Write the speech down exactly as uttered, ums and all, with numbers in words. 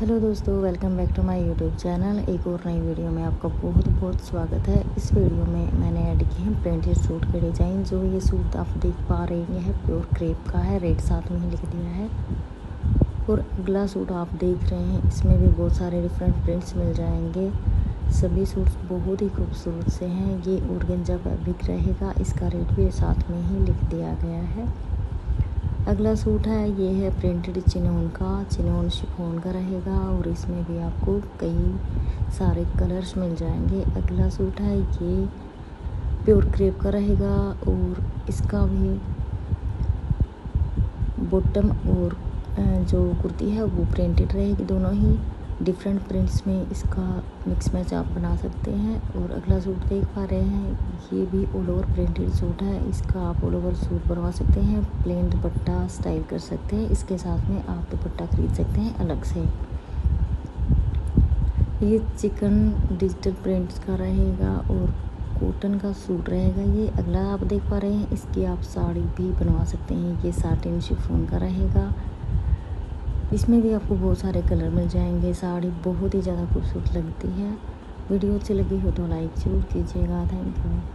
Hello दोस्तों, welcome back to my YouTube channel. एक और नई वीडियो में आपका बहुत बहुत स्वागत है। इस वीडियो में मैंने ऐड किए हैं प्रिंटेड सूट के डिज़ाइन। जो ये सूट आप देख पा रहे हैं यह प्योर क्रेप का है, रेट साथ में ही लिख दिया है। और अगला सूट आप देख रहे हैं, इसमें भी बहुत सारे डिफरेंट प्रिंट्स मिल जाएंगे। सभी सूट्स बहुत ही खूबसूरत से हैं। ये ऑर्गेन्जा फैब्रिक रहेगा, इसका रेट भी साथ में ही लिख दिया गया है। अगला सूट है, ये है प्रिंटेड चिनोन का, चिनोन शिफॉन का रहेगा और इसमें भी आपको कई सारे कलर्स मिल जाएंगे। अगला सूट है, ये प्योर क्रेप का रहेगा और इसका भी बॉटम और जो कुर्ती है वो प्रिंटेड रहेगी। दोनों ही डिफरेंट प्रिंट्स में इसका मिक्स मैच आप बना सकते हैं। और अगला सूट देख पा रहे हैं, ये भी ऑल ओवर प्रिंटेड सूट है। इसका आप ऑल ओवर सूट बनवा सकते हैं, प्लेन दुपट्टा स्टाइल कर सकते हैं। इसके साथ में आप दुपट्टा खरीद सकते हैं अलग से। ये चिकन डिजिटल प्रिंट्स का रहेगा और कॉटन का सूट रहेगा। ये अगला आप देख पा रहे हैं, इसकी आप साड़ी भी बनवा सकते हैं। ये साटिन शिफॉन का रहेगा, इसमें भी आपको बहुत सारे कलर मिल जाएंगे। साड़ी बहुत ही ज़्यादा खूबसूरत लगती है। वीडियो अच्छी लगी हो तो लाइक ज़रूर कीजिएगा। Thank you.